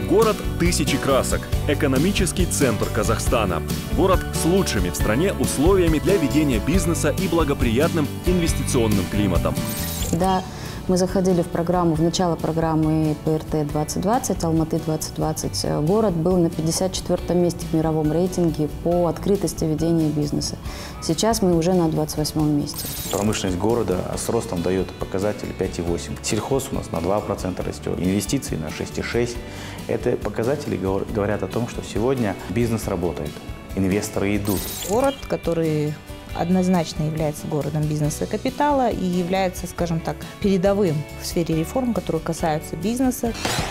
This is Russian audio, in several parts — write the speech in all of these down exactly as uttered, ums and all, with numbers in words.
Город тысячи красок. Экономический центр Казахстана. Город с лучшими в стране условиями для ведения бизнеса и благоприятным инвестиционным климатом. Да. Мы заходили в программу, в начало программы пэ эр тэ двадцать двадцать, Алматы двадцать двадцать. Город был на пятьдесят четвёртом месте в мировом рейтинге по открытости ведения бизнеса. Сейчас мы уже на двадцать восьмом месте. Промышленность города с ростом дает показатель пять и восемь. Сельхоз у нас на два процента растет, инвестиции на шесть и шесть. Это показатели говорят о том, что сегодня бизнес работает, инвесторы идут. Город, который однозначно является городом бизнеса и капитала и является, скажем так, передовым в сфере реформ, которые касаются бизнеса.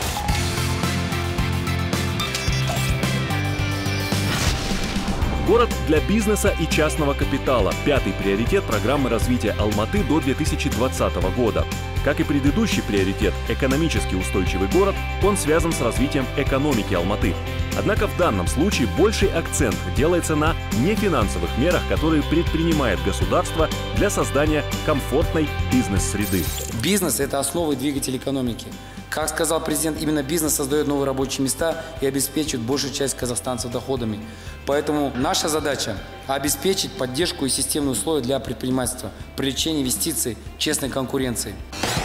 Город для бизнеса и частного капитала. Пятый приоритет программы развития Алматы до две тысячи двадцатого года. Как и предыдущий приоритет – экономически устойчивый город, он связан с развитием экономики Алматы. Однако в данном случае больший акцент делается на нефинансовых мерах, которые предпринимает государство для создания комфортной бизнес-среды. Бизнес – это основа и двигатель экономики. Как сказал президент, именно бизнес создает новые рабочие места и обеспечивает большую часть казахстанцев доходами. Поэтому наша задача – обеспечить поддержку и системные условия для предпринимательства, привлечения инвестиций, честной конкуренции.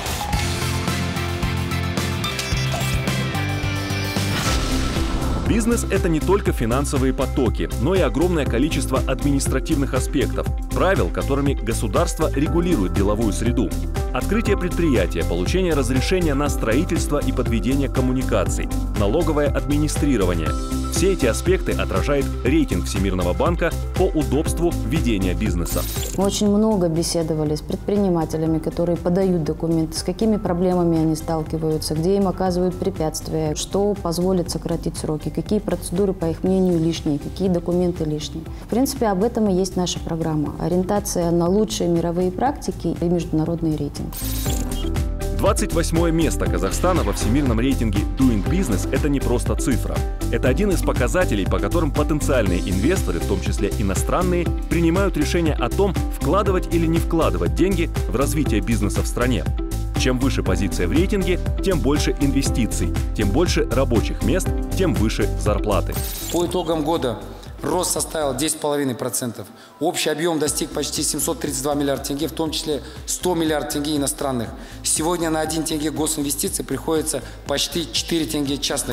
Бизнес – это не только финансовые потоки, но и огромное количество административных аспектов, правил, которыми государство регулирует деловую среду. Открытие предприятия, получение разрешения на строительство и подведение коммуникаций, налоговое администрирование – все эти аспекты отражает рейтинг Всемирного банка по удобству ведения бизнеса. Мы очень много беседовали с предпринимателями, которые подают документы, с какими проблемами они сталкиваются, где им оказывают препятствия, что позволит сократить сроки, какие процедуры, по их мнению, лишние, какие документы лишние. В принципе, об этом и есть наша программа. Ориентация на лучшие мировые практики и международный рейтинг. двадцать восьмое место Казахстана во всемирном рейтинге Doing Business – это не просто цифра. Это один из показателей, по которым потенциальные инвесторы, в том числе иностранные, принимают решение о том, вкладывать или не вкладывать деньги в развитие бизнеса в стране. Чем выше позиция в рейтинге, тем больше инвестиций, тем больше рабочих мест, тем выше зарплаты. По итогам года рост составил десять целых пять десятых процента. Общий объем достиг почти семьсот тридцать два миллиарда тенге, в том числе сто миллиардов тенге иностранных. Сегодня на один тенге госинвестиций приходится почти четыре тенге частных.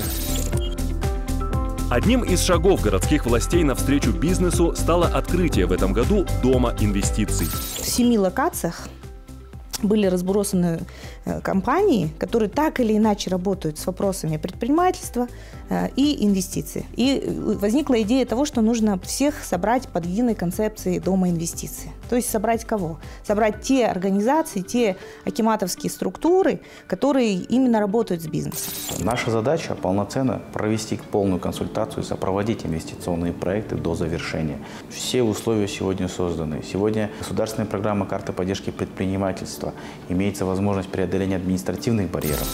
Одним из шагов городских властей навстречу бизнесу стало открытие в этом году Дома инвестиций. В семи локациях были разбросаны компании, которые так или иначе работают с вопросами предпринимательства и инвестиций. И возникла идея того, что нужно всех собрать под единой концепцией Дома инвестиций. То есть собрать кого? Собрать те организации, те акиматовские структуры, которые именно работают с бизнесом. Наша задача полноценно провести полную консультацию, сопроводить инвестиционные проекты до завершения. Все условия сегодня созданы. Сегодня государственная программа карты поддержки предпринимательства. Имеется возможность преодоления административных барьеров.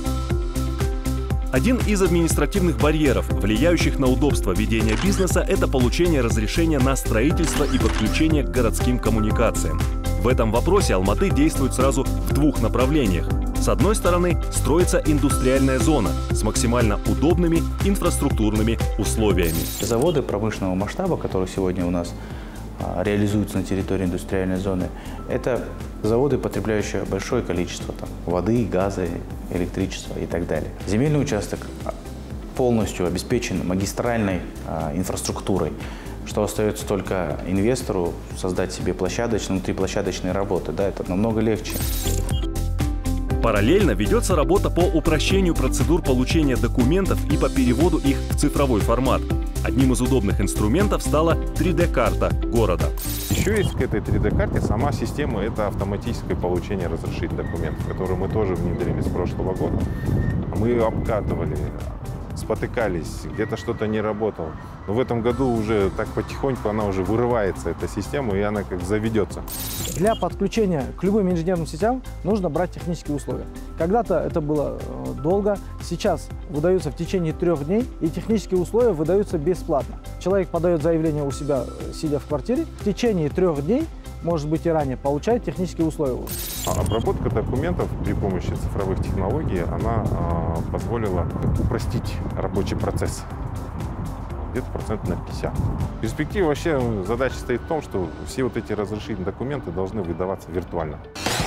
Один из административных барьеров, влияющих на удобство ведения бизнеса, это получение разрешения на строительство и подключение к городским коммуникациям. В этом вопросе Алматы действует сразу в двух направлениях. С одной стороны, строится индустриальная зона с максимально удобными инфраструктурными условиями. Заводы промышленного масштаба, которые сегодня у нас реализуются на территории индустриальной зоны, это заводы, потребляющие большое количество там, воды, газа, электричества и так далее. Земельный участок полностью обеспечен магистральной а, инфраструктурой, что остается только инвестору создать себе площадочные, внутриплощадочные работы. Да, это намного легче. Параллельно ведется работа по упрощению процедур получения документов и по переводу их в цифровой формат. Одним из удобных инструментов стала три дэ карта города. Еще есть к этой три дэ карте сама система, это автоматическое получение разрешительных документов, которую мы тоже внедрили с прошлого года. Мы ее обкатывали, спотыкались, где-то что-то не работало. Но в этом году уже так потихоньку она уже вырывается, эта система, и она как заведется. Для подключения к любым инженерным сетям нужно брать технические условия. Когда-то это было долго, сейчас выдаются в течение трех дней, и технические условия выдаются бесплатно. Человек подает заявление у себя, сидя в квартире, в течение трех дней может быть и ранее, получает технические условия. Обработка документов при помощи цифровых технологий, она э, позволила упростить рабочий процесс. Где-то процентов на пятьдесят. В перспективе вообще задача стоит в том, что все вот эти разрешительные документы должны выдаваться виртуально.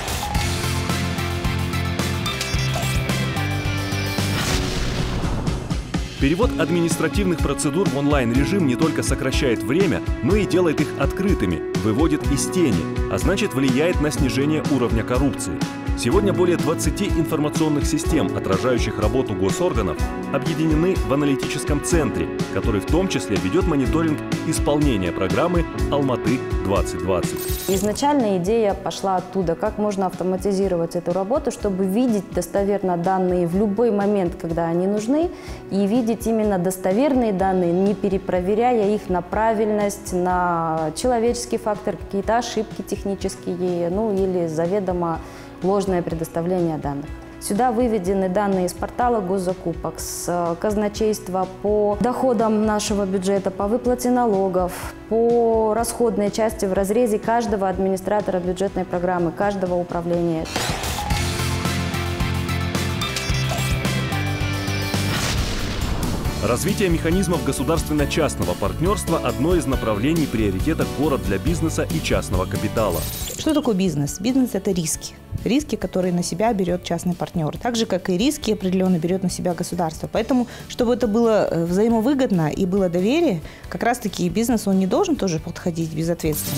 Перевод административных процедур в онлайн-режим не только сокращает время, но и делает их открытыми, выводит из тени, а значит влияет на снижение уровня коррупции. Сегодня более двадцати информационных систем, отражающих работу госорганов, объединены в аналитическом центре, который в том числе ведет мониторинг исполнения программы «Алматы двадцать двадцать». Изначально идея пошла оттуда, как можно автоматизировать эту работу, чтобы видеть достоверно данные в любой момент, когда они нужны, и видеть именно достоверные данные, не перепроверяя их на правильность, на человеческий фактор, какие-то ошибки технические, ну или заведомо ложное предоставление данных. Сюда выведены данные из портала госзакупок, с казначейства по доходам нашего бюджета, по выплате налогов, по расходной части в разрезе каждого администратора бюджетной программы, каждого управления. Развитие механизмов государственно-частного партнерства – одно из направлений приоритета «Город для бизнеса и частного капитала». Что такое бизнес? Бизнес – это риски. Риски, которые на себя берет частный партнер. Так же, как и риски определенно берет на себя государство. Поэтому, чтобы это было взаимовыгодно и было доверие, как раз-таки бизнес, он не должен тоже подходить безответственно.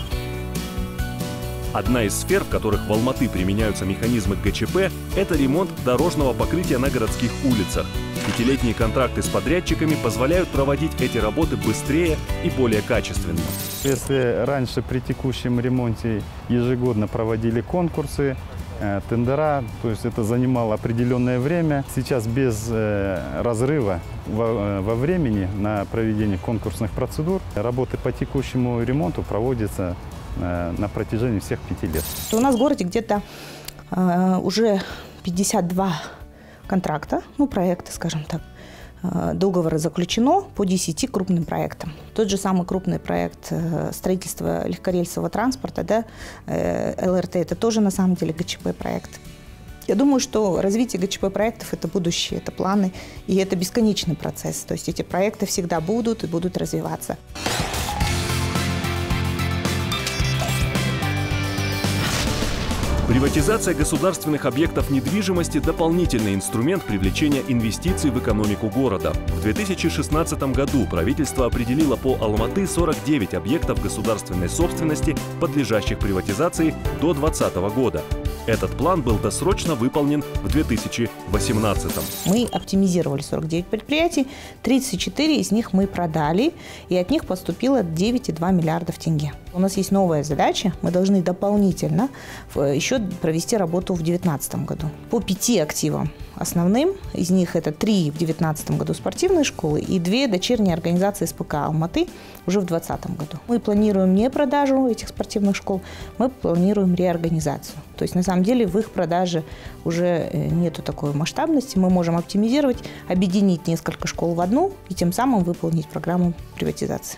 Одна из сфер, в которых в Алматы применяются механизмы ГЧП, это ремонт дорожного покрытия на городских улицах. Пятилетние контракты с подрядчиками позволяют проводить эти работы быстрее и более качественно. Если раньше при текущем ремонте ежегодно проводили конкурсы, тендера, то есть это занимало определенное время, сейчас без разрыва во, во времени на проведение конкурсных процедур работы по текущему ремонту проводятся на протяжении всех пяти лет. У нас в городе где-то э, уже пятьдесят два контракта, ну, проекта, скажем так, э, договора заключено по десяти крупным проектам. Тот же самый крупный проект э, строительства легкорельсового транспорта, да, э, ЛРТ, это тоже на самом деле ГЧП-проект. Я думаю, что развитие ГЧП-проектов – это будущее, это планы, и это бесконечный процесс. То есть эти проекты всегда будут и будут развиваться. Приватизация государственных объектов недвижимости – дополнительный инструмент привлечения инвестиций в экономику города. В две тысячи шестнадцатом году правительство определило по Алматы сорок девять объектов государственной собственности, подлежащих приватизации до две тысячи двадцатого года. Этот план был досрочно выполнен в две тысячи восемнадцатом. Мы оптимизировали сорок девять предприятий, тридцать четыре из них мы продали, и от них поступило девять и два миллиардов тенге. У нас есть новая задача, мы должны дополнительно еще провести работу в две тысячи девятнадцатом году. По пяти активам основным, из них это три в две тысячи девятнадцатом году спортивные школы и две дочерние организации СПК Алматы уже в две тысячи двадцатом году. Мы планируем не продажу этих спортивных школ, мы планируем реорганизацию. То есть на самом деле в их продаже уже нету такой масштабности, мы можем оптимизировать, объединить несколько школ в одну и тем самым выполнить программу приватизации.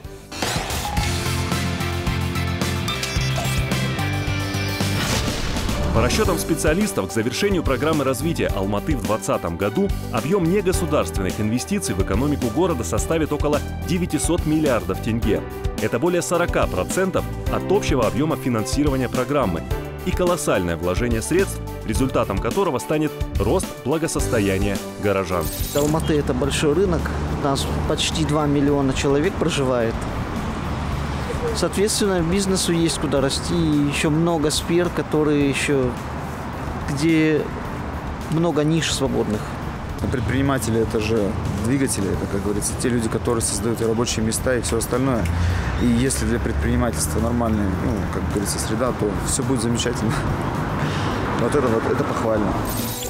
По расчетам специалистов, к завершению программы развития Алматы в две тысячи двадцатом году объем негосударственных инвестиций в экономику города составит около девятисот миллиардов тенге. Это более сорока процентов от общего объема финансирования программы и колоссальное вложение средств, результатом которого станет рост благосостояния горожан. Алматы – это большой рынок, у нас почти два миллиона человек проживает. Соответственно, бизнесу есть куда расти, и еще много сфер, которые еще, где много ниш свободных. Предприниматели – это же двигатели, это, как говорится, те люди, которые создают и рабочие места, и все остальное. И если для предпринимательства нормальная, ну, как говорится, среда, то все будет замечательно. Вот это вот, это похвально.